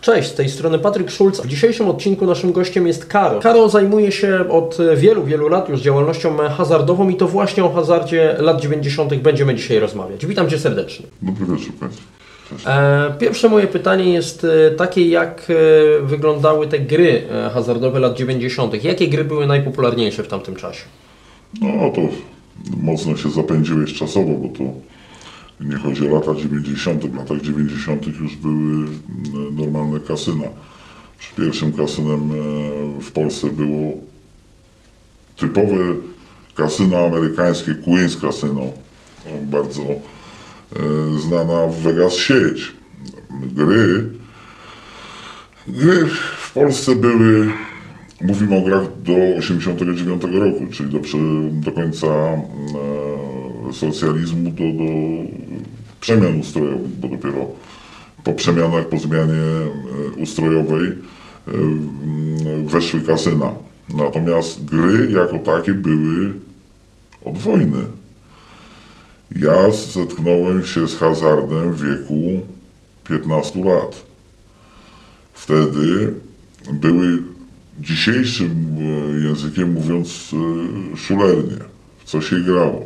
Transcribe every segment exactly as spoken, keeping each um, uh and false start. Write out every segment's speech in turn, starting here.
Cześć, z tej strony Patryk Szulc. W dzisiejszym odcinku naszym gościem jest Karo. Karo zajmuje się od wielu, wielu lat już działalnością hazardową i to właśnie o hazardzie lat dziewięćdziesiątych będziemy dzisiaj rozmawiać. Witam Cię serdecznie. Dobry wieczór Państwu. Pierwsze moje pytanie jest takie, jak wyglądały te gry hazardowe lat dziewięćdziesiątych? Jakie gry były najpopularniejsze w tamtym czasie? No to mocno się zapędziłeś czasowo, bo to nie chodzi o lata dziewięćdziesiąte. W latach dziewięćdziesiątych już były normalne kasyna. Pierwszym kasynem w Polsce było typowe kasyno amerykańskie, Queen's Casino, bardzo znana w Vegas sieć. Gry, gry w Polsce były, mówimy o grach do osiemdziesiątego dziewiątego roku, czyli do, do końca e, socjalizmu, do, do przemian ustrojowych, bo dopiero po przemianach, po zmianie ustrojowej e, weszły kasyna. Natomiast gry jako takie były od wojny. Ja zetknąłem się z hazardem w wieku piętnastu lat. Wtedy były, dzisiejszym językiem mówiąc, szulernie, w co się grało.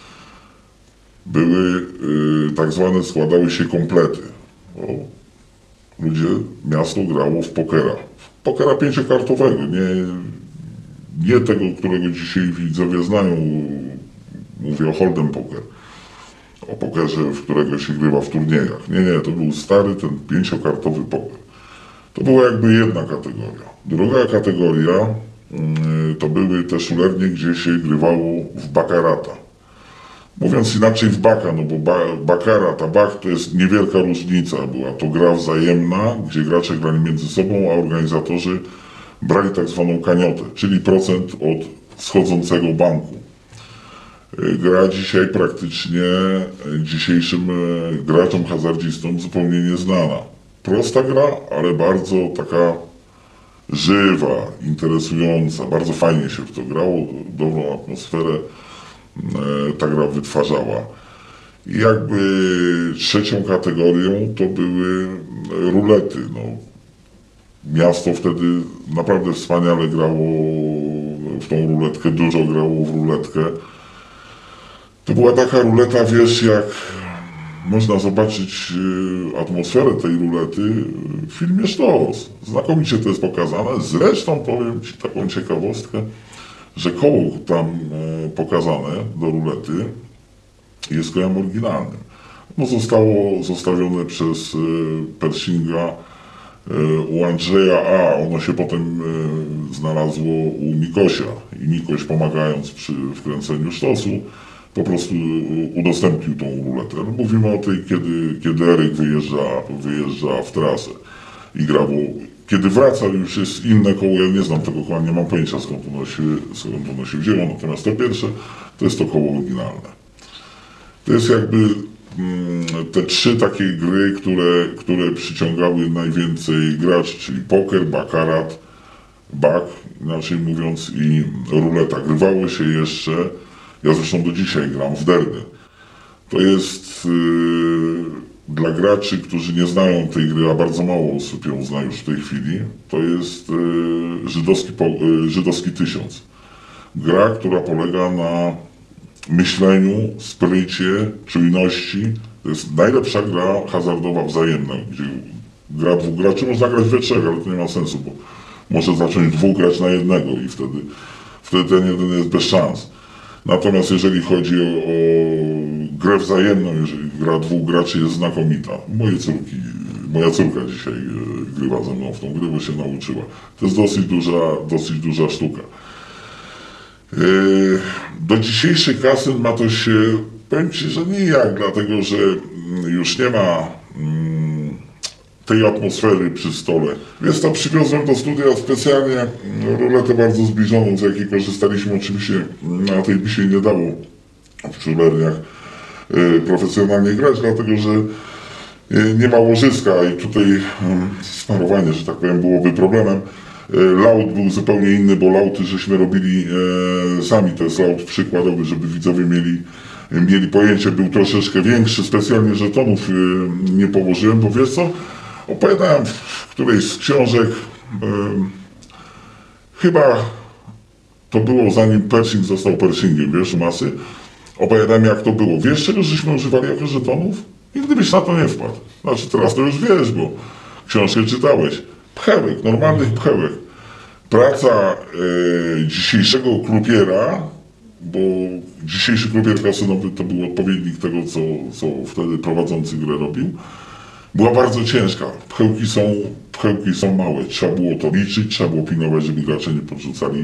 Były tak zwane, składały się komplety. O, ludzie, miasto grało w pokera. W pokera pięciokartowego, nie, nie tego, którego dzisiaj widzowie znają. Mówię o hold'em poker. O pokerze, w którego się grywa w turniejach. Nie, nie, to był stary, ten pięciokartowy poker. To była jakby jedna kategoria. Druga kategoria yy, to były te szulernie, gdzie się grywało w bakarata. Mówiąc inaczej, w baka, no bo ba, bakarat, a bak to jest niewielka różnica. Była to gra wzajemna, gdzie gracze grali między sobą, a organizatorzy brali tak zwaną kaniotę, czyli procent od schodzącego banku. Gra dzisiaj praktycznie dzisiejszym graczom, hazardzistom zupełnie nieznana. Prosta gra, ale bardzo taka żywa, interesująca, bardzo fajnie się w to grało, dobrą atmosferę ta gra wytwarzała. I jakby trzecią kategorią to były rulety. No, miasto wtedy naprawdę wspaniale grało w tą ruletkę, dużo grało w ruletkę. To była taka ruleta, wiesz, jak można zobaczyć atmosferę tej rulety w filmie Sztos. Znakomicie to jest pokazane. Zresztą powiem Ci taką ciekawostkę, że koło tam pokazane do rulety jest kołem oryginalnym. No zostało zostawione przez Pershinga u Andrzeja A. Ono się potem znalazło u Mikosia i Mikoś, pomagając przy wkręceniu sztosu, po prostu udostępnił tą ruletę. Mówimy o tej, kiedy, kiedy Eryk wyjeżdża, wyjeżdża w trasę i gra, bo kiedy wraca, już jest inne koło. Ja nie znam tego koła, nie mam pojęcia, skąd ono się, skąd ono się wzięło. Natomiast to pierwsze to jest to koło oryginalne. To jest jakby mm, te trzy takie gry, które, które przyciągały najwięcej graczy, czyli poker, bakarat, bak, inaczej mówiąc, i ruleta. Grywały się jeszcze. Ja zresztą do dzisiaj gram w derby. To jest yy, dla graczy, którzy nie znają tej gry, a bardzo mało osób ją zna już w tej chwili, to jest yy, żydowski, po, yy, żydowski tysiąc. Gra, która polega na myśleniu, sprycie, czujności. To jest najlepsza gra hazardowa wzajemna, gdzie gra dwóch graczy, można grać we trzech, ale to nie ma sensu, bo może zacząć dwóch grać na jednego i wtedy, wtedy ten jeden jest bez szans. Natomiast jeżeli chodzi o, o grę wzajemną, jeżeli gra dwóch graczy jest znakomita. Moje córki, moja córka dzisiaj grywa ze mną w tą grę, bo się nauczyła. To jest dosyć duża, dosyć duża sztuka. Do dzisiejszych kasyn ma to się, powiem Ci, że nijak, dlatego że już nie ma tej atmosfery przy stole. Więc tam przywiozłem do studia specjalnie ruletę bardzo zbliżoną, z jakiej korzystaliśmy. Oczywiście na tej by się nie dało w szulerniach profesjonalnie grać, dlatego że nie ma łożyska i tutaj smarowanie, że tak powiem, byłoby problemem. Laut był zupełnie inny, bo lauty żeśmy robili e, sami, to jest laut przykładowy, żeby widzowie mieli, mieli pojęcie, był troszeczkę większy, specjalnie żetonów e, nie położyłem, bo wiesz co, Opowiadałem w którejś z książek, um, chyba to było zanim Pershing został Pershingiem, wiesz, masy. Opowiadałem, jak to było. Wiesz, czego żeśmy używali jako żetonów? I gdybyś na to nie wpadł. Znaczy teraz to już wiesz, bo książkę czytałeś. Pchełek, normalnych pchełek. Praca e, dzisiejszego krupiera, bo dzisiejszy krupier kasynowy to był odpowiednik tego, co, co wtedy prowadzący grę robił, była bardzo ciężka. Pchełki są, pchełki są małe. Trzeba było to liczyć, trzeba było pilnować, żeby gracze nie podrzucali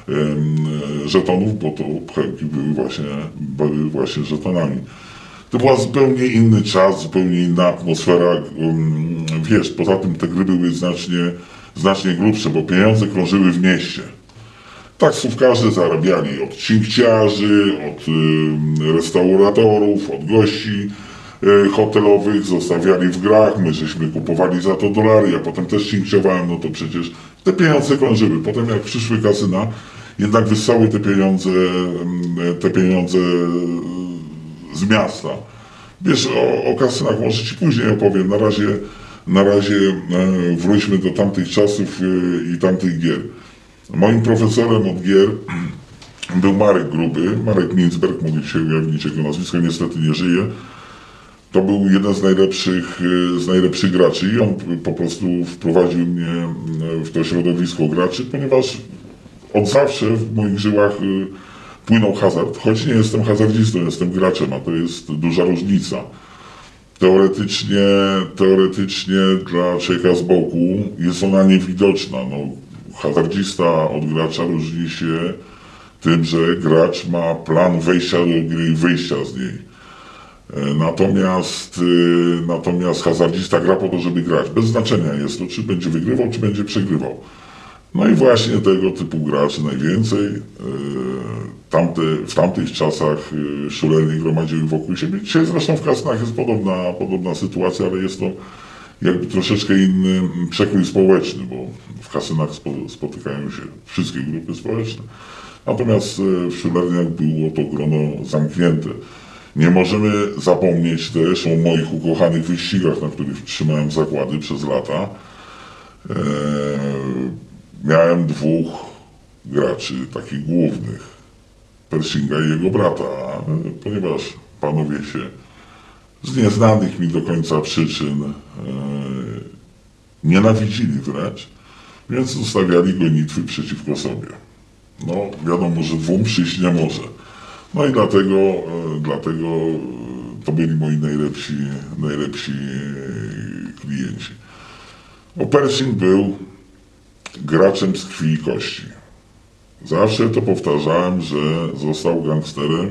e, żetonów, bo to pchełki były właśnie, były właśnie żetonami. To był zupełnie inny czas, zupełnie inna atmosfera. Wiesz, poza tym te gry były znacznie, znacznie grubsze, bo pieniądze krążyły w mieście. Taksówkarze zarabiali od cinkciarzy, od restauratorów, od gości hotelowych, zostawiali w grach, my żeśmy kupowali za to dolary, ja potem też cinkciowałem, no to przecież te pieniądze krążyły. Potem jak przyszły kasyna, jednak wyssały te pieniądze, te pieniądze z miasta. Wiesz, o, o kasynach może ci później opowiem. Na razie, na razie e, wróćmy do tamtych czasów e, i tamtych gier. Moim profesorem od gier był Marek Gruby, Marek Mincberg, mogę się ujawnić jego nazwisko, niestety nie żyje. To był jeden z najlepszych, z najlepszych graczy i on po prostu wprowadził mnie w to środowisko graczy, ponieważ od zawsze w moich żyłach płynął hazard, choć nie jestem hazardzistą, jestem graczem, a to jest duża różnica. Teoretycznie, teoretycznie dla człowieka z boku jest ona niewidoczna. No, hazardzista od gracza różni się tym, że gracz ma plan wejścia do gry i wyjścia z niej. Natomiast, natomiast hazardzista gra po to, żeby grać. Bez znaczenia jest to, czy będzie wygrywał, czy będzie przegrywał. No i właśnie tego typu graczy najwięcej. Tamte, w tamtych czasach szulernie gromadziły wokół siebie. Dzisiaj zresztą w kasynach jest podobna, podobna sytuacja, ale jest to jakby troszeczkę inny przekrój społeczny, bo w kasynach spotykają się wszystkie grupy społeczne. Natomiast w szulerniach było to grono zamknięte. Nie możemy zapomnieć też o moich ukochanych wyścigach, na których trzymałem zakłady przez lata. Eee, miałem dwóch graczy, takich głównych, Pershinga i jego brata, ponieważ panowie się z nieznanych mi do końca przyczyn eee, nienawidzili wręcz, więc zostawiali gonitwy przeciwko sobie. No wiadomo, że dwóm przyjść nie może. No i dlatego, e, dlatego to byli moi najlepsi, najlepsi klienci. Bo Pershing był graczem z krwi i kości. Zawsze to powtarzałem, że został gangsterem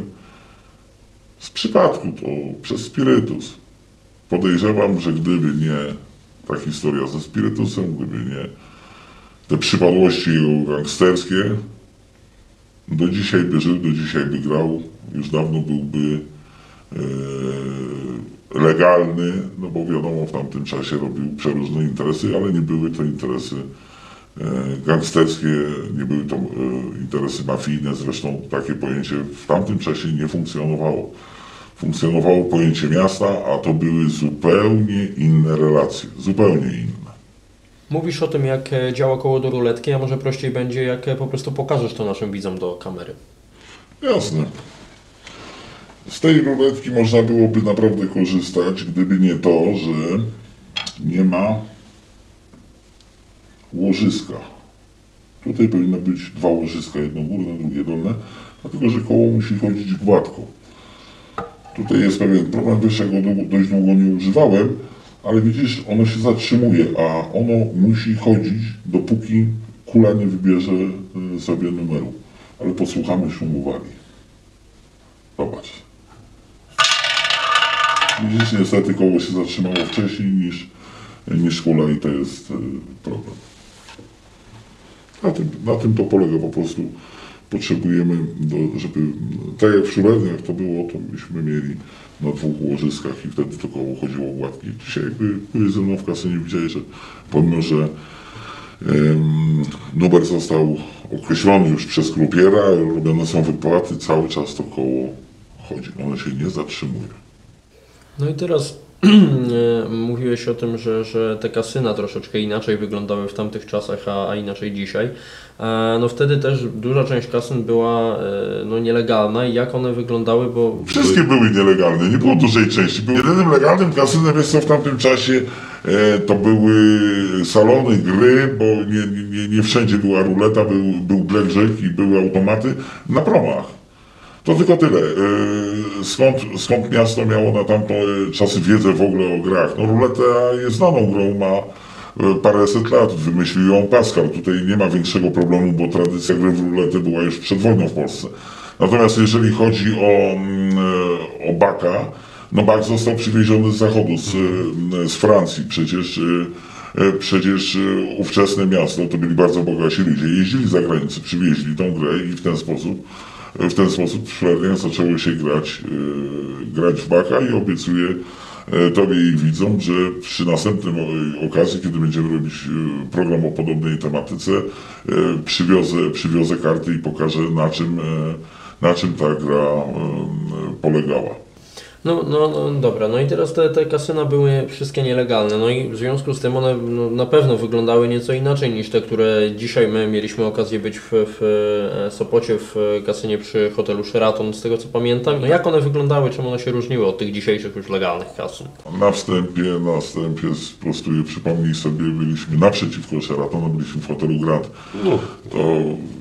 z przypadku, to przez spirytus. Podejrzewam, że gdyby nie ta historia ze spirytusem, gdyby nie te przypadłości jego gangsterskie, do dzisiaj by żył, do dzisiaj by grał, już dawno byłby e, legalny, no bo wiadomo, w tamtym czasie robił przeróżne interesy, ale nie były to interesy e, gangsterskie, nie były to e, interesy mafijne, zresztą takie pojęcie w tamtym czasie nie funkcjonowało. Funkcjonowało pojęcie miasta, a to były zupełnie inne relacje, zupełnie inne. Mówisz o tym, jak działa koło do ruletki, a może prościej będzie, jak po prostu pokażesz to naszym widzom do kamery. Jasne. Z tej ruletki można byłoby naprawdę korzystać, gdyby nie to, że nie ma łożyska. Tutaj powinno być dwa łożyska, jedno górne, drugie dolne, dlatego że koło musi chodzić gładko. Tutaj jest pewien problem, wiesz, ja go dość długo nie używałem, ale widzisz, ono się zatrzymuje, a ono musi chodzić, dopóki kula nie wybierze sobie numeru. Ale posłuchamy szumu wali. Zobacz. Widzisz, niestety koło się zatrzymało wcześniej niż, niż kula i to jest problem. Na tym, na tym to polega po prostu. Potrzebujemy, do, żeby, tak jak w szulerniach to było, to byśmy mieli na dwóch łożyskach i wtedy to koło chodziło gładkie. Dzisiaj jakby byłeś ze mną w kasynie, widziałeś, że pomimo, że um, numer został określony już przez krupiera, robione są wypłaty, cały czas to koło chodzi, ono się nie zatrzymuje. No i teraz Mówiłeś o tym, że, że te kasyna troszeczkę inaczej wyglądały w tamtych czasach, a, a inaczej dzisiaj. No wtedy też duża część kasyn była no, nielegalna i jak one wyglądały, bo... Wszystkie były nielegalne, nie było dużej części. Był jedynym legalnym kasynem, jest co w tamtym czasie e, to były salony, gry, bo nie, nie, nie wszędzie była ruleta, był, był blackjack i były automaty na promach. To tylko tyle. E, skąd, skąd miasto miało na tamte czasy wiedzę w ogóle o grach? No ruleta jest znaną grą, ma paręset lat, wymyślił ją Pascal. Tutaj nie ma większego problemu, bo tradycja gry w ruletę była już przed wojną w Polsce. Natomiast jeżeli chodzi o, o baka, no bak został przywieziony z zachodu, z, z Francji. Przecież, przecież ówczesne miasto to byli bardzo bogaci ludzie. Jeździli za granicę, przywieźli tą grę i w ten sposób w ten sposób w Szwedach zaczęło się grać, grać w baka i obiecuję Tobie i widzom, że przy następnym okazji, kiedy będziemy robić program o podobnej tematyce, przywiozę, przywiozę karty i pokażę, na czym, na czym ta gra polegała. No, no, no dobra, no i teraz te, te kasyna były wszystkie nielegalne, no i w związku z tym one no, na pewno wyglądały nieco inaczej niż te, które dzisiaj my mieliśmy okazję być w, w Sopocie, w kasynie przy hotelu Sheraton, z tego co pamiętam. No jak one wyglądały, czym one się różniły od tych dzisiejszych już legalnych kasyn? Na wstępie, na wstępie sprostuję, przypomnij sobie, byliśmy naprzeciwko Sheratonu, byliśmy w hotelu Grand. No. To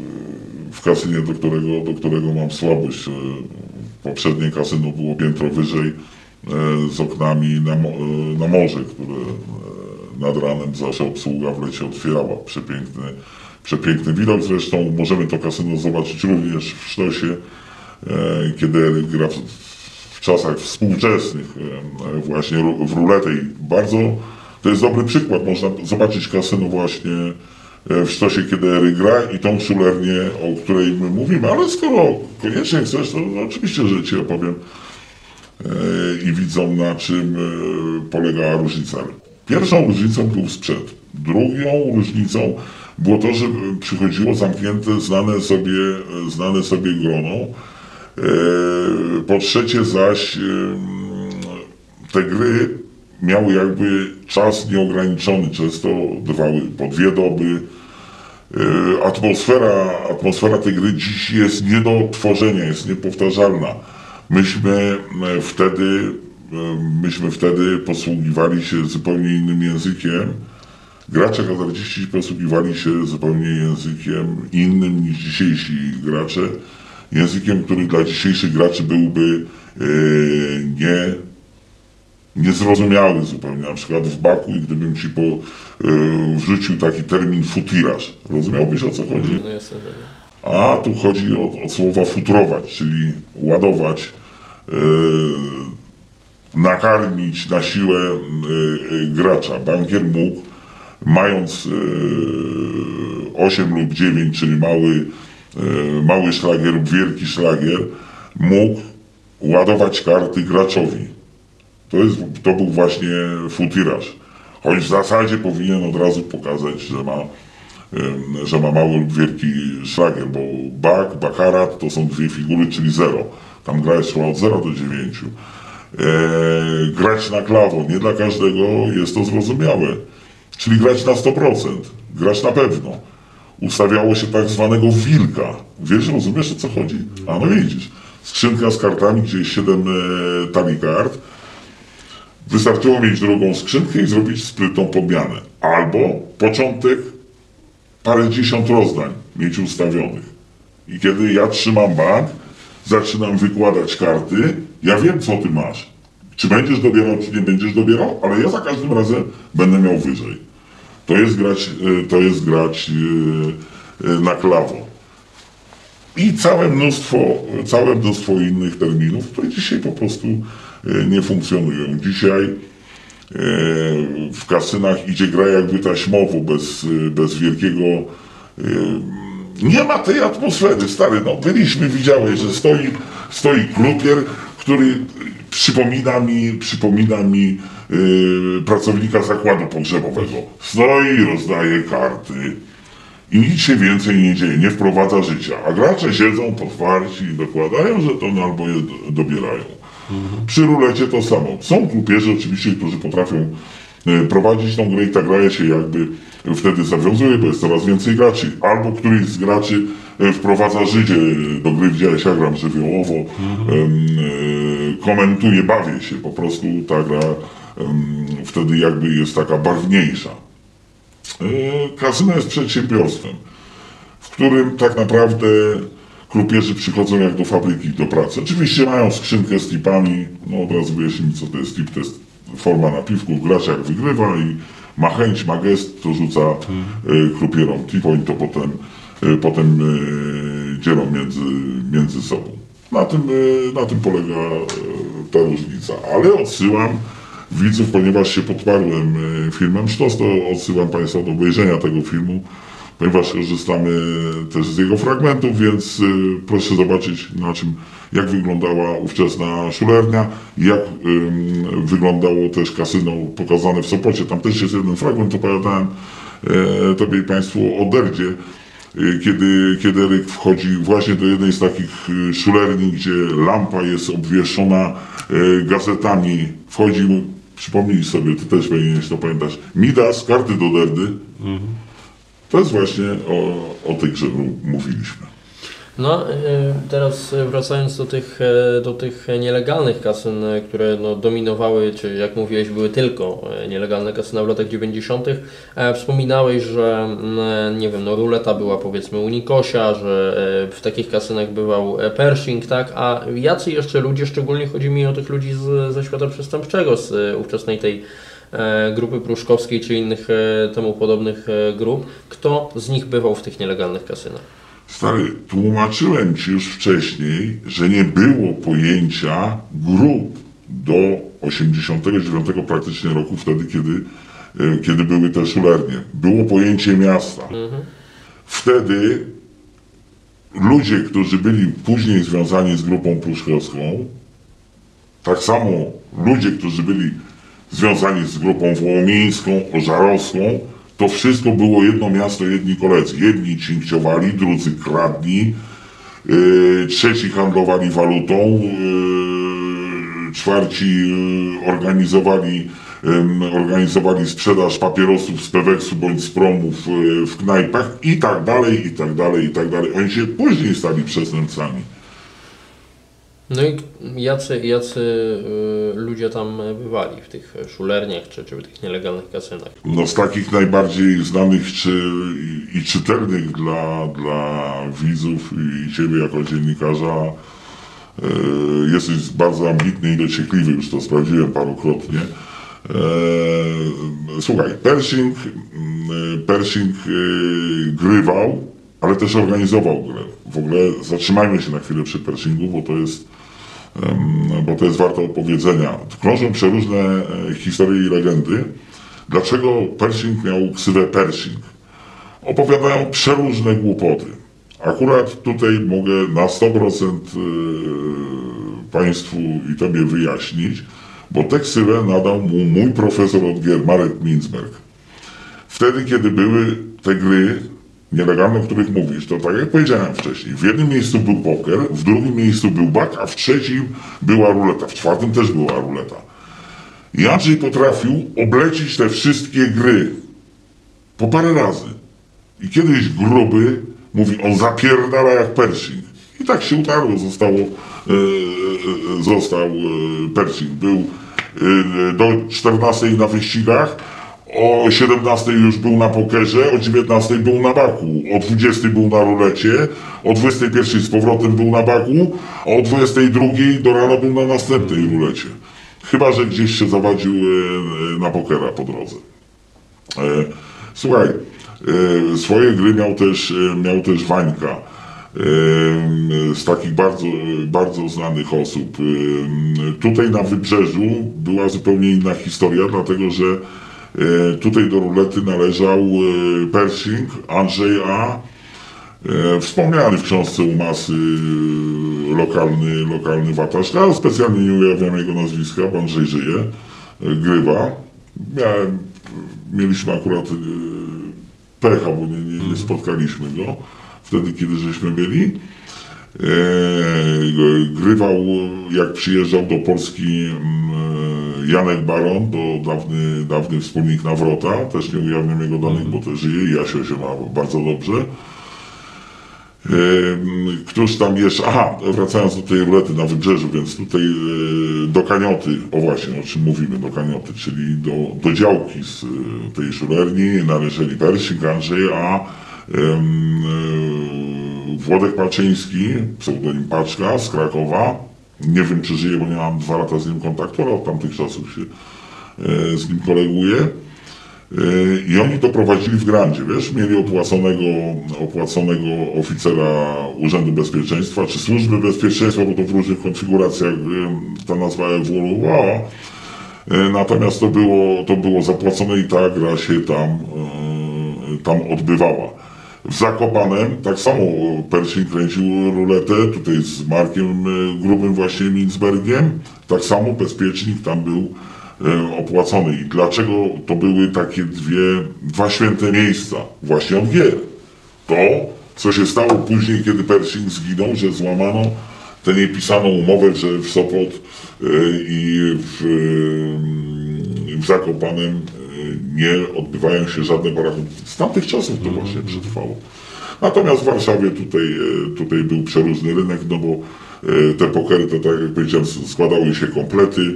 w kasynie, do którego, do którego mam słabość. Poprzednie kasyno było piętro wyżej z oknami na, na morze, które nad ranem zawsze obsługa w lecie otwierała. Przepiękny, przepiękny widok. Zresztą możemy to kasyno zobaczyć również w Sztosie, kiedy gra w, w czasach współczesnych właśnie w ruletę. I bardzo to jest dobry przykład. Można zobaczyć kasyno właśnie w Sztosie, kiedy Ery gra i tą szulernię, o której my mówimy, ale skoro koniecznie chcesz, to no, oczywiście, że Ci opowiem e, i widzą, na czym e, polegała różnica. Pierwszą różnicą był sprzęt. Drugą różnicą było to, że przychodziło zamknięte, znane sobie, znane sobie grono. E, po trzecie zaś e, te gry miały jakby czas nieograniczony, często trwały po dwie doby. Atmosfera, atmosfera tej gry dziś jest nie do odtworzenia, jest niepowtarzalna. Myśmy wtedy, myśmy wtedy posługiwali się zupełnie innym językiem. Gracze hazardziści posługiwali się zupełnie językiem innym niż dzisiejsi gracze. Językiem, który dla dzisiejszych graczy byłby nie niezrozumiały zupełnie, na przykład w baku, i gdybym Ci po, y, wrzucił taki termin futiraż, rozumiałbyś, o co chodzi? No jasne, a tu chodzi o, o słowa futrować, czyli ładować, y, nakarmić na siłę y, y, gracza. Bankier mógł, mając y, osiem lub dziewięć, czyli mały, y, mały szlagier lub wielki szlagier, mógł ładować karty graczowi. To, jest, to był właśnie futiraż. Choć w zasadzie powinien od razu pokazać, że ma, że ma mały lub wielki szlagier, bo bak, bakarat to są dwie figury, czyli zero. Tam gra jest od zera do dziewięciu. Eee, grać na klawo, nie dla każdego jest to zrozumiałe. Czyli grać na sto procent, grać na pewno. Ustawiało się tak zwanego wilka. Wiesz, rozumiesz, o co chodzi? A no widzisz. Skrzynka z kartami, gdzie jest siedem e, talii kart. Wystarczyło mieć drugą skrzynkę i zrobić sprytną podmianę. Albo początek, parędziesiąt rozdań mieć ustawionych. I kiedy ja trzymam bank, zaczynam wykładać karty, ja wiem, co ty masz. Czy będziesz dobierał, czy nie będziesz dobierał, ale ja za każdym razem będę miał wyżej. To jest grać, to jest grać na klawo. I całe mnóstwo, całe mnóstwo innych terminów, które dzisiaj po prostu nie funkcjonują. Dzisiaj w kasynach idzie gra jakby taśmowo, bez, bez wielkiego... Nie ma tej atmosfery, stary, no byliśmy, widziałeś, że stoi, stoi klupier, który przypomina mi, przypomina mi yy, pracownika zakładu pogrzebowego. Stoi, rozdaje karty i nic się więcej nie dzieje, nie wprowadza życia. A gracze siedzą potwarci i dokładają żetony albo je dobierają. Mhm. Przy rulecie to samo. Są krupierzy oczywiście, którzy potrafią prowadzić tą grę i ta gra się jakby wtedy zawiązuje, bo jest coraz więcej graczy. Albo któryś z graczy wprowadza życie do gry, widziałeś, ja gram żywiołowo, mhm. komentuje, bawię się, po prostu ta gra wtedy jakby jest taka barwniejsza. Kasyno jest przedsiębiorstwem, w którym tak naprawdę krupierzy przychodzą jak do fabryki do pracy. Oczywiście mają skrzynkę z tipami, no od razu wyjaśnij, co to jest tip, to jest forma napiwku, gracz jak wygrywa i ma chęć, ma gest, to rzuca hmm. y, krupierom tip, oni to potem, y, potem y, dzielą między, między sobą. Na tym, y, na tym polega y, ta różnica, ale odsyłam widzów, ponieważ się podparłem y, filmem Sztos, to odsyłam Państwa do obejrzenia tego filmu, ponieważ korzystamy też z jego fragmentów, więc y, proszę zobaczyć, na czym, jak wyglądała ówczesna szulernia, jak y, wyglądało też kasyno pokazane w Sopocie. Tam też jest jeden fragment, opowiadałem y, Tobie i Państwu o Derdzie, y, kiedy, kiedy Eryk wchodzi właśnie do jednej z takich y, szulerni, gdzie lampa jest obwieszona y, gazetami. Wchodzi, przypomnij sobie, Ty też powinieneś to pamiętać, Midas, karty do Derdy. Mhm. To jest właśnie o, o tej grze mówiliśmy. No, teraz wracając do tych, do tych nielegalnych kasyn, które no, dominowały, czy jak mówiłeś, były tylko nielegalne kasyna w latach dziewięćdziesiątych. Wspominałeś, że nie wiem, no ruleta była powiedzmy u Nikosia, że w takich kasynach bywał Pershing, tak? A jacy jeszcze ludzie, szczególnie chodzi mi o tych ludzi z, ze świata przestępczego, z ówczesnej tej grupy pruszkowskiej czy innych temu podobnych grup, kto z nich bywał w tych nielegalnych kasynach? Stary, tłumaczyłem Ci już wcześniej, że nie było pojęcia grup do osiemdziesiątego dziewiątego praktycznie roku, wtedy kiedy, kiedy były te szulernie. Było pojęcie miasta. Mhm. Wtedy ludzie, którzy byli później związani z grupą pruszkowską, tak samo ludzie, którzy byli związani z grupą wołomińską, ożarowską, to wszystko było jedno miasto, jedni koledzy. Jedni cinkciowali, drudzy kradli, yy, trzeci handlowali walutą, yy, czwarci yy, organizowali, yy, organizowali sprzedaż papierosów z Peweksu bądź z promów yy, w knajpach i tak dalej, i tak dalej, i tak dalej. Oni się później stali przestępcami. No i jacy, jacy y, ludzie tam bywali w tych szulerniach czy, czy w tych nielegalnych kasynach? No z takich najbardziej znanych czy, i, i czytelnych dla, dla widzów i Ciebie jako dziennikarza y, jesteś bardzo ambitny i dociekliwy, już to sprawdziłem parokrotnie. E, słuchaj, Pershing, Pershing y, grywał, ale też organizował grę. W ogóle zatrzymajmy się na chwilę przy Pershingu, bo to jest bo to jest warte opowiedzenia. Krążą przeróżne historie i legendy. Dlaczego Pershing miał ksywę Pershing? Opowiadają przeróżne głupoty. Akurat tutaj mogę na sto procent Państwu i Tobie wyjaśnić, bo tę ksywę nadał mu mój profesor od gier, Marek Mintzberg. Wtedy, kiedy były te gry nielegalne, o których mówisz, to tak jak powiedziałem wcześniej, w jednym miejscu był poker, w drugim miejscu był bak, a w trzecim była ruleta, w czwartym też była ruleta. I Andrzej potrafił oblecić te wszystkie gry po parę razy. I kiedyś gruby mówi, on zapierdala jak Pershing. I tak się utarło, zostało, e, został e, Pershing. Był e, do czternastej na wyścigach, o siedemnastej już był na pokerze, o dziewiętnastej był na baku, o dwudziestej był na rulecie, o dwudziestej pierwszej z powrotem był na baku, a o dwudziestej drugiej do rana był na następnej rulecie. Chyba że gdzieś się zawadził na pokera po drodze. Słuchaj, swoje gry miał też, miał też Wańka, z takich bardzo, bardzo znanych osób. Tutaj na Wybrzeżu była zupełnie inna historia, dlatego że tutaj do rulety należał Pershing, Andrzej A., wspomniany w książce u Masy lokalny, lokalny watasz, ale specjalnie nie ujawniam jego nazwiska, bo Andrzej żyje, grywa. Miałem, mieliśmy akurat pecha, bo nie, nie, nie spotkaliśmy go wtedy, kiedy żeśmy byli. Grywał, jak przyjeżdżał do Polski Janek Baron, to dawny, dawny wspólnik Nawrota, też nie ujawniam jego danych, bo też żyje, Jasio się ma bardzo dobrze. Któż tam jeszcze, aha, wracając do tej rulety na Wybrzeżu, więc tutaj do Kanioty, o właśnie, o czym mówimy, do Kanioty, czyli do, do działki z tej żulerni należeli Pershing, Andrzej, a um, Włodek Paczyński, pseudonim Paczka z Krakowa, nie wiem czy żyje, bo nie mam dwa lata z nim kontaktu, ale od tamtych czasów się e, z nim koleguję. E, I oni to prowadzili w grandzie, wiesz, mieli opłaconego, opłaconego oficera Urzędu Bezpieczeństwa, czy Służby Bezpieczeństwa, bo to w różnych konfiguracjach e, ta nazwa ewoluowała. E, natomiast to było, to było zapłacone i ta gra się tam, e, tam odbywała. W Zakopanem tak samo Pershing kręcił ruletę, tutaj z Markiem Grubym właśnie Mincbergiem, tak samo bezpiecznik tam był e, opłacony. I dlaczego to były takie dwie, dwa święte miejsca właśnie od gier? To, co się stało później, kiedy Pershing zginął, że złamano tę niepisaną umowę, że w Sopot e, i w, e, w Zakopanem nie odbywają się żadne parachunki. Z tamtych czasów to właśnie przetrwało. Natomiast w Warszawie tutaj, tutaj był przeróżny rynek, no bo te pokery to, tak jak powiedziałem, składały się komplety.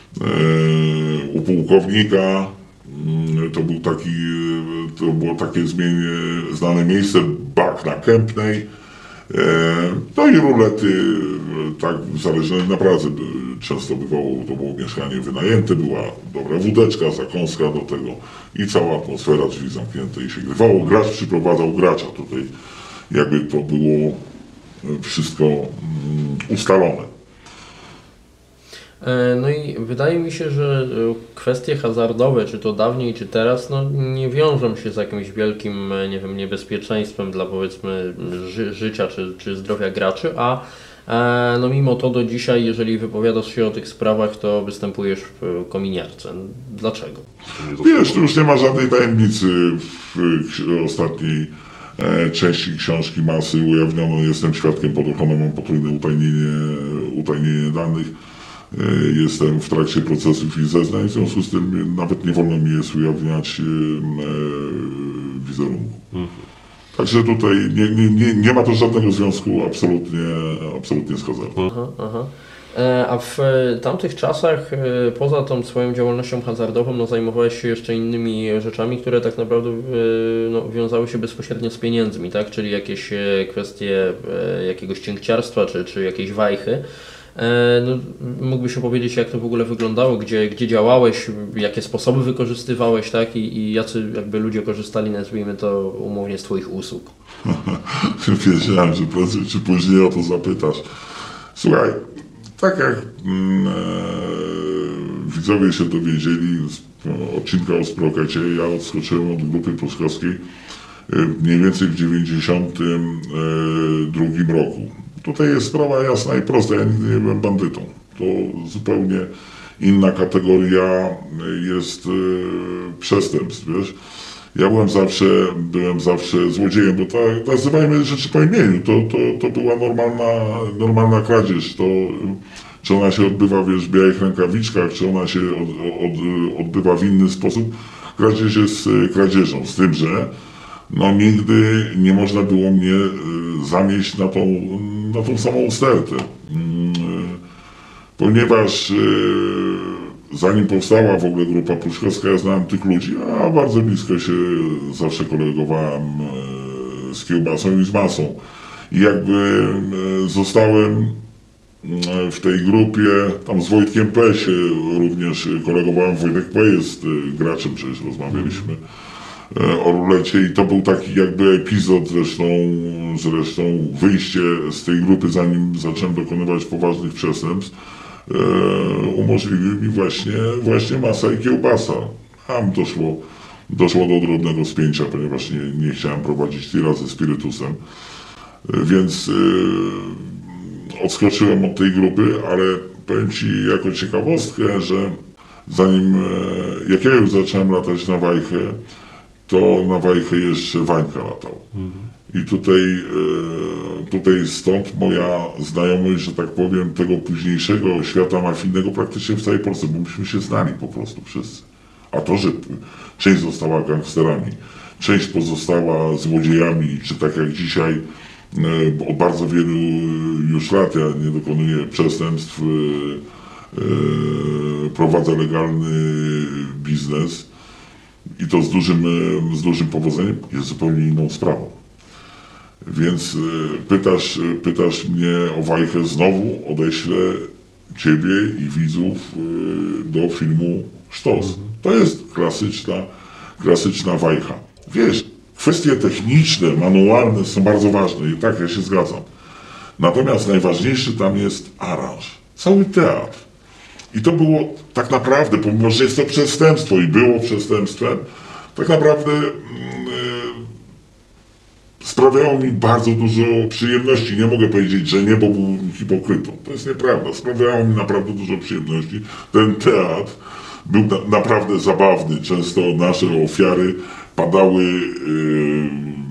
U pułkownika to był taki, to było takie zmienie, znane miejsce, Bak na Kępnej. No i rulety, tak zależne naprawdę często bywało, to było mieszkanie wynajęte, była dobra wódeczka, zakąska do tego i cała atmosfera, drzwi zamknięte i się grywało. Gracz przyprowadzał gracza, tutaj jakby to było wszystko ustalone. No i wydaje mi się, że kwestie hazardowe, czy to dawniej, czy teraz, no nie wiążą się z jakimś wielkim, nie wiem, niebezpieczeństwem dla, powiedzmy, ży życia czy, czy zdrowia graczy, a e, no mimo to do dzisiaj, jeżeli wypowiadasz się o tych sprawach, to występujesz w kominiarce. Dlaczego? Wiesz, tu już nie ma żadnej tajemnicy. W ostatniej e, części książki Masy ujawniono, jestem świadkiem pod ochroną, mam potrójne utajnienie, utajnienie danych. Jestem w trakcie procesów i zeznań, w związku z tym nawet nie wolno mi jest ujawniać e, wizerunku. Mhm. Także tutaj nie, nie, nie, nie ma to żadnego związku absolutnie, absolutnie z hazardem. Aha, aha. A w tamtych czasach, poza tą swoją działalnością hazardową, no, zajmowałeś się jeszcze innymi rzeczami, które tak naprawdę no, wiązały się bezpośrednio z pieniędzmi, tak? Czyli jakieś kwestie jakiegoś cinkciarstwa, czy, czy jakieś wajchy. No, mógłbyś opowiedzieć, jak to w ogóle wyglądało, gdzie, gdzie działałeś, jakie sposoby wykorzystywałeś, tak? I, i jacy jakby ludzie korzystali, nazwijmy to umownie, z Twoich usług? Wiedziałem, że prędzej czy później o to zapytasz. Słuchaj, tak jak mm, e, widzowie się dowiedzieli z no, odcinka o Sprokecie, ja odskoczyłem od grupy pruszkowskiej e, mniej więcej w dziewięćdziesiątym drugim roku. Tutaj jest sprawa jasna i prosta, ja nigdy nie byłem bandytą. To zupełnie inna kategoria jest y, przestępstw, wiesz. Ja byłem zawsze, byłem zawsze złodziejem, bo tak, nazywajmy rzeczy po imieniu, to, to, to była normalna, normalna kradzież. To, czy ona się odbywa, wiesz, w białych rękawiczkach, czy ona się od, od, odbywa w inny sposób, kradzież jest kradzieżą, z tym, że no nigdy nie można było mnie zamieść na tą, na tą samą stertę, ponieważ zanim powstała w ogóle grupa pruszkowska, ja znałem tych ludzi, a bardzo blisko się zawsze kolegowałem z Kiełbasą i z Masą. I jakby zostałem w tej grupie, tam z Wojtkiem P. się również kolegowałem. Wojtek P. jest graczem, przecież rozmawialiśmy o rulecie i to był taki jakby epizod, zresztą, zresztą wyjście z tej grupy, zanim zacząłem dokonywać poważnych przestępstw, e, umożliwił mi właśnie, właśnie Masa i Kiełbasa. Tam doszło, doszło do drobnego spięcia, ponieważ nie, nie chciałem prowadzić tira ze spirytusem, e, więc e, odskoczyłem od tej grupy, ale powiem Ci jako ciekawostkę, że zanim, e, jak ja już zacząłem latać na wajchę, to na Wajchę jeszcze Wańka latał. Mhm. I tutaj, tutaj stąd moja znajomość, że tak powiem, tego późniejszego świata mafijnego praktycznie w całej Polsce, bo myśmy się znali po prostu wszyscy. A to, że część została gangsterami, część pozostała złodziejami, czy tak jak dzisiaj od bardzo wielu już lat ja nie dokonuję przestępstw, prowadzę legalny biznes i to z dużym, z dużym powodzeniem, jest zupełnie inną sprawą. Więc pytasz, pytasz mnie o Wajchę, znowu odeślę ciebie i widzów do filmu Sztos. To jest klasyczna, klasyczna Wajcha. Wiesz, kwestie techniczne, manualne są bardzo ważne i tak, ja się zgadzam. Natomiast najważniejszy tam jest aranż, cały teatr. I to było tak naprawdę, pomimo że jest to przestępstwo i było przestępstwem, tak naprawdę yy, sprawiało mi bardzo dużo przyjemności. Nie mogę powiedzieć, że nie, bo byłem hipokrytą. To jest nieprawda. Sprawiało mi naprawdę dużo przyjemności. Ten teatr był na, naprawdę zabawny. Często nasze ofiary padały, yy,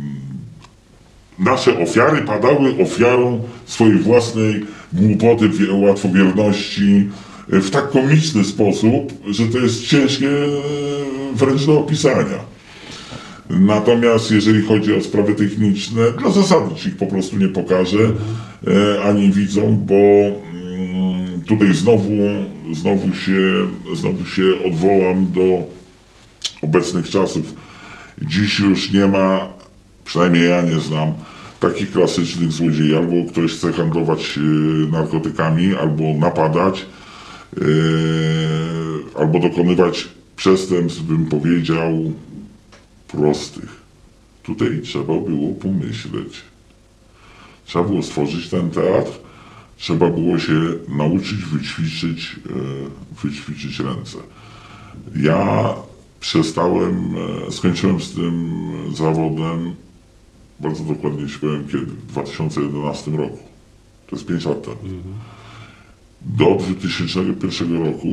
nasze ofiary padały ofiarą swojej własnej głupoty, łatwowierności w tak komiczny sposób, że to jest ciężkie wręcz do opisania. Natomiast jeżeli chodzi o sprawy techniczne, dla zasady ci ich po prostu nie pokażę, e, ani widzą, bo mm, tutaj znowu, znowu, się, znowu się odwołam do obecnych czasów. Dziś już nie ma, przynajmniej ja nie znam, takich klasycznych złodziei. Albo ktoś chce handlować e, narkotykami, albo napadać, e, albo dokonywać przestępstw, bym powiedział, prostych. Tutaj trzeba było pomyśleć. Trzeba było stworzyć ten teatr, trzeba było się nauczyć wyćwiczyć, e, wyćwiczyć ręce. Ja przestałem, e, skończyłem z tym zawodem, bardzo dokładnie ci powiem kiedy, w dwa tysiące jedenastym roku. To jest pięć lat temu. Mhm. Do dwa tysiące pierwszego roku,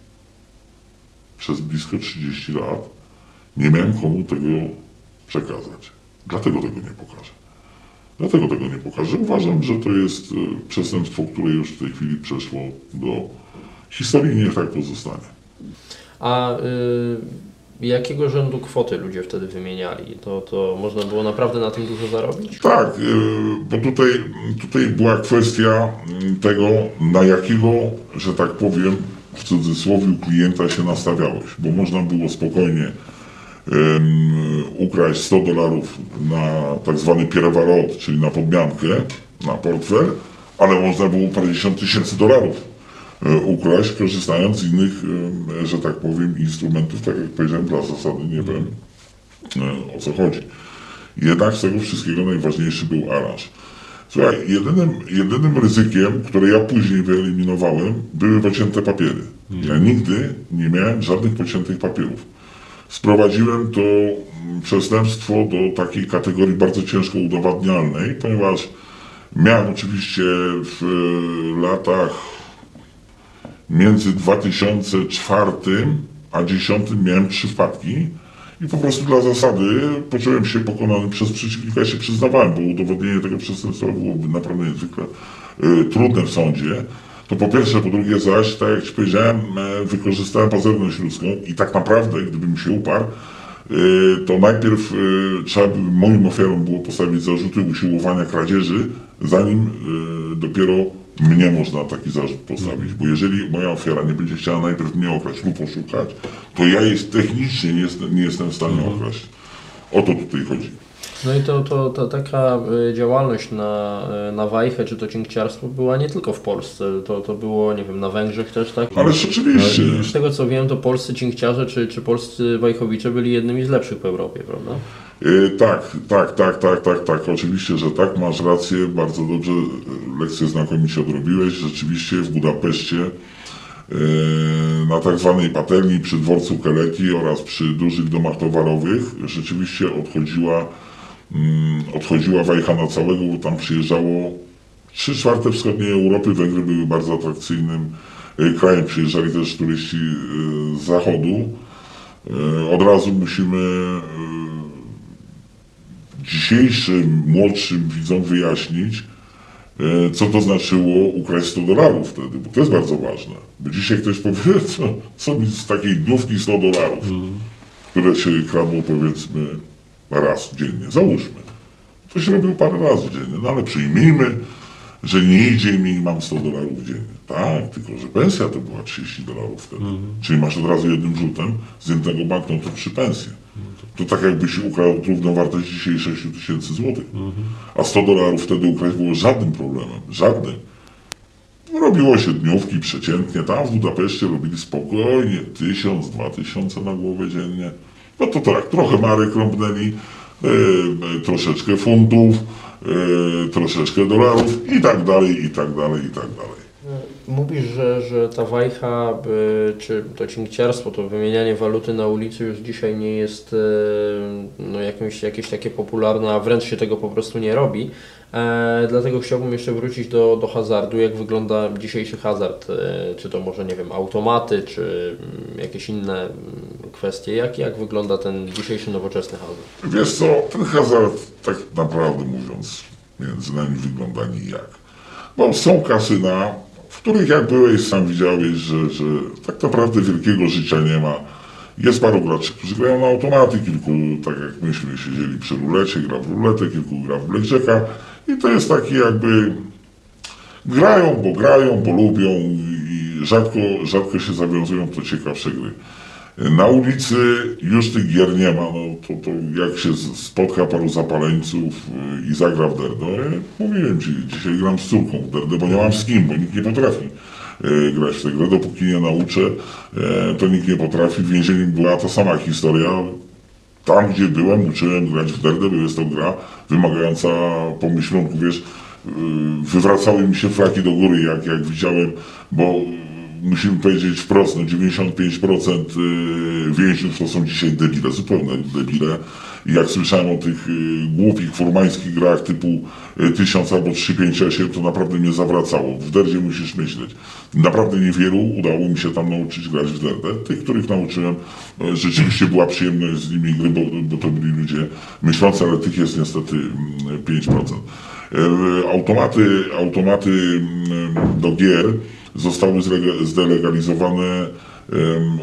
przez blisko trzydzieści lat, nie miałem komu tego przekazać. Dlatego tego nie pokażę. Dlatego tego nie pokażę. Uważam, że to jest przestępstwo, które już w tej chwili przeszło do historii i niech tak pozostanie. A y, jakiego rzędu kwoty ludzie wtedy wymieniali? To, to można było naprawdę na tym dużo zarobić? Tak, y, bo tutaj, tutaj była kwestia tego, na jakiego, że tak powiem, w cudzysłowie klienta się nastawiałeś. Bo można było spokojnie Um, ukraść sto dolarów na tak zwany pierwarot, czyli na podmiankę, na portfel, ale można było parędziesiąt tysięcy dolarów um, ukraść, korzystając z innych, um, że tak powiem, instrumentów, tak jak powiedziałem, dla zasady nie wiem um, o co chodzi. Jednak z tego wszystkiego najważniejszy był aranż. Słuchaj, jedynym, jedynym ryzykiem, które ja później wyeliminowałem, były pocięte papiery. Ja nigdy nie miałem żadnych pociętych papierów. Sprowadziłem to przestępstwo do takiej kategorii bardzo ciężko udowadnialnej, ponieważ miałem oczywiście w latach między dwa tysiące czwartym a dwa tysiące dziesiątym miałem trzy wpadki i po prostu dla zasady poczułem się pokonany przez przeciwnika, się przyznawałem, bo udowodnienie tego przestępstwa byłoby naprawdę niezwykle y, trudne w sądzie. To po pierwsze, po drugie zaś, tak jak ci powiedziałem, wykorzystałem pazerność ludzką i tak naprawdę, gdybym się uparł, to najpierw trzeba by moim ofiarom było postawić zarzuty usiłowania kradzieży, zanim dopiero mnie można taki zarzut postawić. Bo jeżeli moja ofiara nie będzie chciała najpierw mnie okraść lub oszukać, to ja jest technicznie nie jestem, nie jestem w stanie okraść. O to tutaj chodzi. No i to, to, to taka działalność na, na Wajchę, czy to cinkciarstwo była nie tylko w Polsce, to, to było, nie wiem, na Węgrzech też, tak? Ale rzeczywiście. No, z tego co wiem, to polscy cinkciarze, czy, czy polscy wajchowicze byli jednymi z lepszych w Europie, prawda? Yy, tak, tak, tak, tak, tak, tak, oczywiście, że tak, masz rację, bardzo dobrze, lekcję znakomicie odrobiłeś, rzeczywiście w Budapeszcie, yy, na tak zwanej patelni przy dworcu Keleti oraz przy dużych domach towarowych rzeczywiście odchodziła odchodziła Wajcha na całego, bo tam przyjeżdżało trzy czwarte wschodniej Europy. Węgry były bardzo atrakcyjnym krajem, przyjeżdżali też turyści z zachodu. Od razu musimy dzisiejszym, młodszym widzom wyjaśnić, co to znaczyło ukraść sto dolarów wtedy, bo to jest bardzo ważne. Bo dzisiaj ktoś powie, co, co mi z takiej dniówki sto dolarów, mm. które się kradło powiedzmy raz dziennie, załóżmy. To się robił parę razy dziennie, no ale przyjmijmy, że nie idzie mi i mam sto dolarów dziennie. Tak, tylko że pensja to była trzydzieści dolarów wtedy. Mm. Czyli masz od razu jednym rzutem z jednego banknotu trzy pensje. To tak jakbyś ukradł równą wartość dzisiaj sześć tysięcy złotych. Mm-hmm. A sto dolarów wtedy ukraść było żadnym problemem. Żadnym. Robiło się dniówki przeciętnie. Tam w Budapeszcie robili spokojnie tysiąc, dwa tysiące na głowę dziennie. No to tak, trochę marek rąbnęli, yy, troszeczkę funtów, yy, troszeczkę dolarów i tak dalej, i tak dalej, i tak dalej. Mówisz, że, że ta wajcha, czy to cinkciarstwo, to wymienianie waluty na ulicy już dzisiaj nie jest no, jakimś, jakieś takie popularne, a wręcz się tego po prostu nie robi. E, dlatego chciałbym jeszcze wrócić do, do hazardu. Jak wygląda dzisiejszy hazard? E, czy to może, nie wiem, automaty, czy jakieś inne kwestie? Jak, jak wygląda ten dzisiejszy nowoczesny hazard? Wiesz co, ten hazard, tak naprawdę mówiąc, między nami wygląda nijak. Bo są kasyna, w których jak byłeś, sam widziałeś, że, że tak naprawdę wielkiego życia nie ma. Jest paru graczy, którzy grają na automaty, kilku, tak jak myśmy siedzieli przy rulecie, gra w ruletę, kilku gra w blackjacka i to jest taki jakby grają, bo grają, bo lubią i rzadko, rzadko się zawiązują w to ciekawsze gry. Na ulicy już tych gier nie ma, no to, to jak się spotka paru zapaleńców i zagra w derdę, mówiłem ci, dzisiaj gram z córką w derdę, bo nie mam z kim, bo nikt nie potrafi e, grać w tę grę, dopóki nie nauczę, e, to nikt nie potrafi. W więzieniu była ta sama historia, tam gdzie byłem, uczyłem grać w derdę, bo jest to gra wymagająca pomyślunku, wiesz, e, wywracały mi się flaki do góry, jak, jak widziałem, bo musimy powiedzieć wprost, no dziewięćdziesiąt pięć procent więźniów to są dzisiaj debile, zupełne debile. I jak słyszałem o tych głupich, furmańskich grach typu tysiąc albo trzysta pięćdziesiąt osiem, to naprawdę mnie zawracało. W derdzie musisz myśleć. Naprawdę niewielu udało mi się tam nauczyć grać w derdę. Tych, których nauczyłem, rzeczywiście była przyjemność z nimi gry, bo, bo to byli ludzie myślący, ale tych jest niestety pięć procent. Automaty, automaty do gier zostały zdelegalizowane um,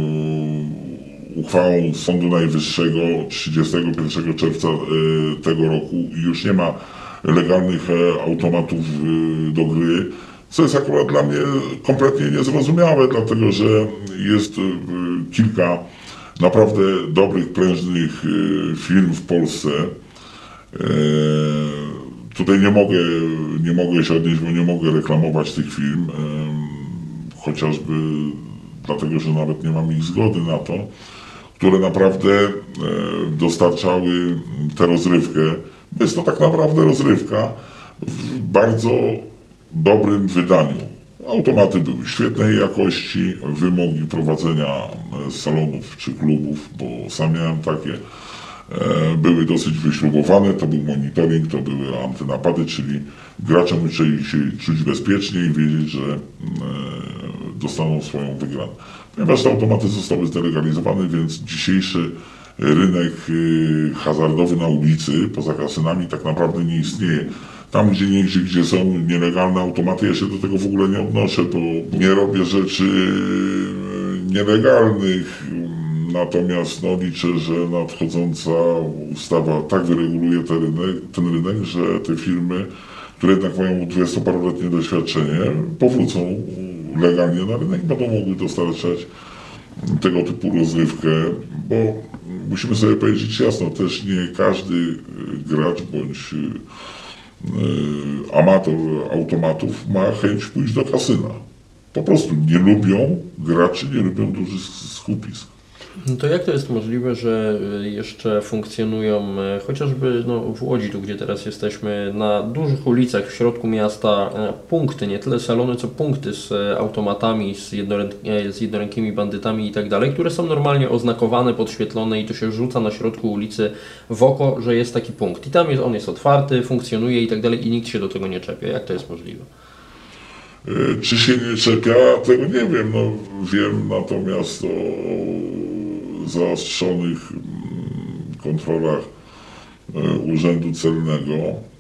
uchwałą Sądu Najwyższego trzydziestego pierwszego czerwca e, tego roku i już nie ma legalnych e, automatów e, do gry, co jest akurat dla mnie kompletnie niezrozumiałe, dlatego że jest e, kilka naprawdę dobrych, prężnych e, firm w Polsce. E, Tutaj nie mogę, nie mogę się odnieść, bo nie mogę reklamować tych firm, e, chociażby dlatego, że nawet nie mam ich zgody na to, które naprawdę e, dostarczały tę rozrywkę. Jest to tak naprawdę rozrywka w bardzo dobrym wydaniu. Automaty były świetnej jakości, wymogi prowadzenia salonów czy klubów, bo sam miałem takie, były dosyć wyśrubowane, to był monitoring, to były antynapady, czyli gracze musieli się czuć bezpiecznie i wiedzieć, że dostaną swoją wygraną. Ponieważ te automaty zostały zdelegalizowane, więc dzisiejszy rynek hazardowy na ulicy, poza kasynami, tak naprawdę nie istnieje. Tam gdzie niegdzie, gdzie są nielegalne automaty, ja się do tego w ogóle nie odnoszę, bo nie robię rzeczy nielegalnych. Natomiast no, liczę, że nadchodząca ustawa tak wyreguluje ten rynek, ten rynek, że te firmy, które jednak mają dwudziestoparoletnie doświadczenie, powrócą legalnie na rynek i będą mogły dostarczać tego typu rozrywkę, bo musimy sobie powiedzieć jasno, też nie każdy gracz bądź amator automatów ma chęć pójść do kasyna. Po prostu nie lubią graczy, nie lubią dużych skupisk. No to jak to jest możliwe, że jeszcze funkcjonują chociażby no, w Łodzi, tu gdzie teraz jesteśmy, na dużych ulicach w środku miasta punkty, nie tyle salony, co punkty z automatami, z, jednoręk z jednorękimi bandytami i tak dalej, które są normalnie oznakowane, podświetlone i to się rzuca na środku ulicy w oko, że jest taki punkt. I tam jest, on jest otwarty, funkcjonuje i tak dalej i nikt się do tego nie czepia. Jak to jest możliwe? Czy się nie czepia? Tego nie wiem. No, wiem natomiast o zaostrzonych kontrolach Urzędu Celnego.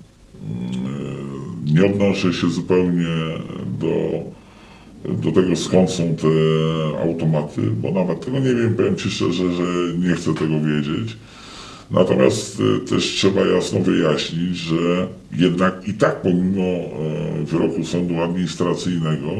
Nie odnoszę się zupełnie do, do tego, skąd są te automaty, bo nawet tego nie wiem, powiem Ci szczerze, że nie chcę tego wiedzieć. Natomiast też trzeba jasno wyjaśnić, że jednak i tak pomimo wyroku sądu administracyjnego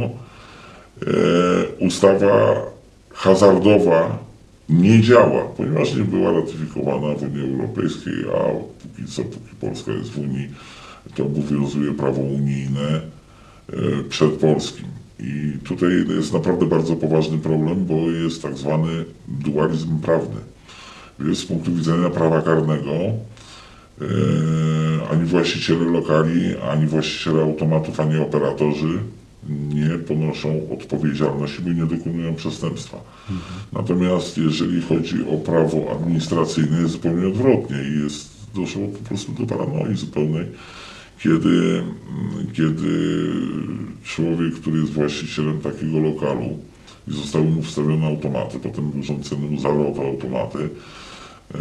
ustawa hazardowa nie działa, ponieważ nie była ratyfikowana w Unii Europejskiej, a póki co, póki Polska jest w Unii, to obowiązuje prawo unijne przed polskim. I tutaj jest naprawdę bardzo poważny problem, bo jest tak zwany dualizm prawny. Jest z punktu widzenia prawa karnego e, ani właściciele lokali, ani właściciele automatów, ani operatorzy nie ponoszą odpowiedzialności, bo nie dokonują przestępstwa. Mhm. Natomiast jeżeli chodzi o prawo administracyjne, jest zupełnie odwrotnie i jest, doszło po prostu do paranoi zupełnej, kiedy, kiedy człowiek, który jest właścicielem takiego lokalu i zostały mu wstawione automaty, potem urząd celny mu zabrał te automaty, e,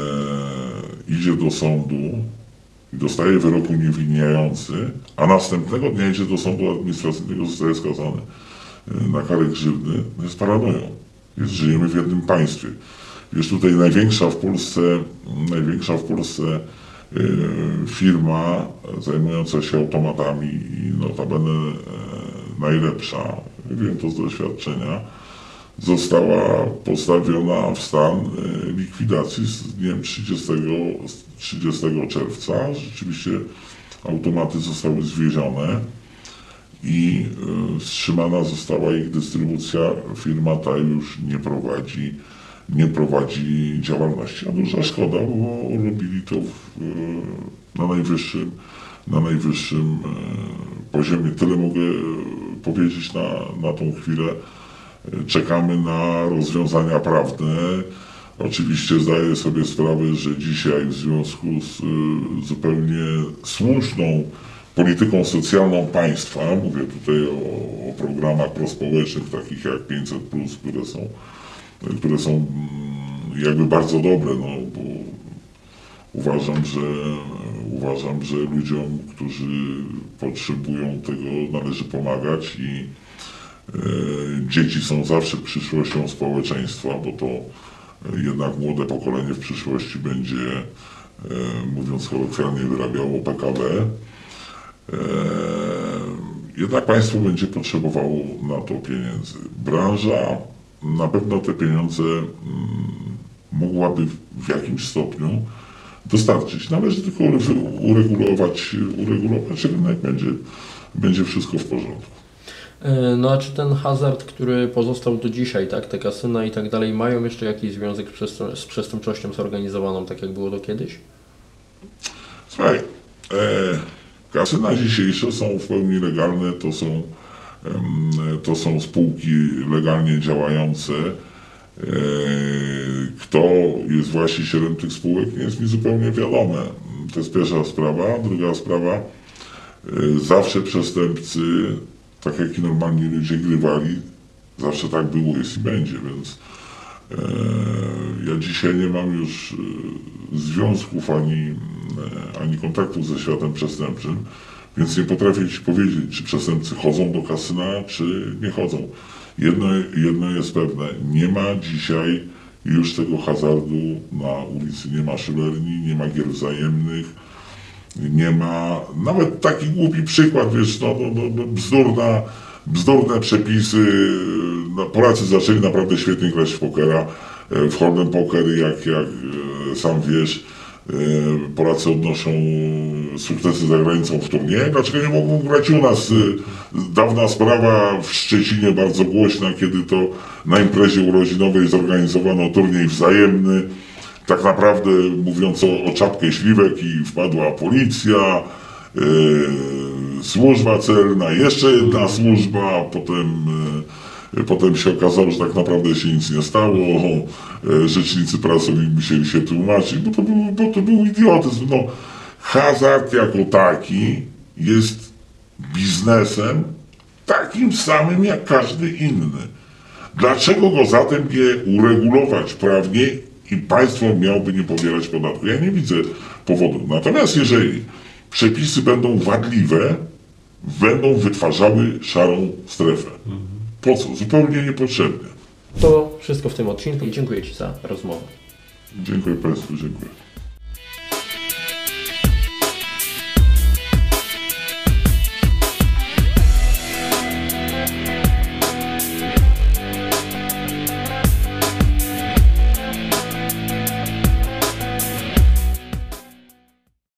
idzie do sądu i dostaje wyrok uniewinniający, a następnego dnia idzie do sądu administracyjnego, zostaje skazany na karę grzywny, no jest paranoją. Jest, żyjemy w jednym państwie. Jest tutaj największa w Polsce, największa w Polsce yy, firma zajmująca się automatami i notabene yy, najlepsza, wiem to z doświadczenia, została postawiona w stan yy, likwidacji z dniem trzydziestego czerwca. Rzeczywiście automaty zostały zwiezione i y, wstrzymana została ich dystrybucja. Firma ta już nie prowadzi, nie prowadzi działalności. A duża szkoda, bo robili to w, y, na najwyższym, na najwyższym y, poziomie. Tyle mogę powiedzieć na, na tą chwilę. Czekamy na rozwiązania prawne. Oczywiście zdaję sobie sprawę, że dzisiaj w związku z y, zupełnie słuszną polityką socjalną państwa, mówię tutaj o, o programach prospołecznych takich jak pięćset plus, które są, które są jakby bardzo dobre, no, bo uważam, że uważam, że ludziom, którzy potrzebują tego, należy pomagać i e, dzieci są zawsze przyszłością społeczeństwa, bo to jednak młode pokolenie w przyszłości będzie, e, mówiąc kolokwialnie, wyrabiało P K B. Jednak państwo będzie potrzebowało na to pieniędzy. Branża na pewno te pieniądze mogłaby w jakimś stopniu dostarczyć. Należy tylko uregulować, uregulować rynek, będzie, będzie wszystko w porządku. No a czy ten hazard, który pozostał do dzisiaj, tak, te kasyna i tak dalej, mają jeszcze jakiś związek z przestępczością zorganizowaną, tak jak było to kiedyś? Słuchaj, e kasyna dzisiejsze są w pełni legalne, to są, to są spółki legalnie działające. Kto jest właścicielem tych spółek, nie jest mi zupełnie wiadome. To jest pierwsza sprawa. Druga sprawa, zawsze przestępcy, tak jak i normalni ludzie, grywali. Zawsze tak było, jest i będzie, więc ja dzisiaj nie mam już związków ani, ani kontaktów ze światem przestępczym, więc nie potrafię Ci powiedzieć, czy przestępcy chodzą do kasyna, czy nie chodzą. Jedno, jedno jest pewne, nie ma dzisiaj już tego hazardu na ulicy, nie ma szulerni, nie ma gier wzajemnych, nie ma, nawet taki głupi przykład, wiesz, no, no, no bzdurna, bzdurne przepisy, no, Polacy zaczęli naprawdę świetnie grać w pokera, w hold'em poker, jak, jak sam wiesz, Polacy odnoszą sukcesy za granicą w turniejach. Dlaczego nie mogą grać u nas? Dawna sprawa w Szczecinie, bardzo głośna, kiedy to na imprezie urodzinowej zorganizowano turniej wzajemny. Tak naprawdę mówiąc o, o czapkę śliwek i wpadła policja, yy, służba celna, jeszcze jedna służba, potem yy, Potem się okazało, że tak naprawdę się nic nie stało, rzecznicy prasowi musieli się tłumaczyć, bo to był, bo to był idiotyzm. No, hazard jako taki jest biznesem takim samym jak każdy inny. Dlaczego go zatem nie uregulować prawnie i państwo miałoby nie pobierać podatku. Ja nie widzę powodu. Natomiast jeżeli przepisy będą wadliwe, będą wytwarzały szarą strefę. Po co? Zupełnie niepotrzebnie. To wszystko w tym odcinku i dziękuję Ci za rozmowę. Dziękuję Państwu, dziękuję.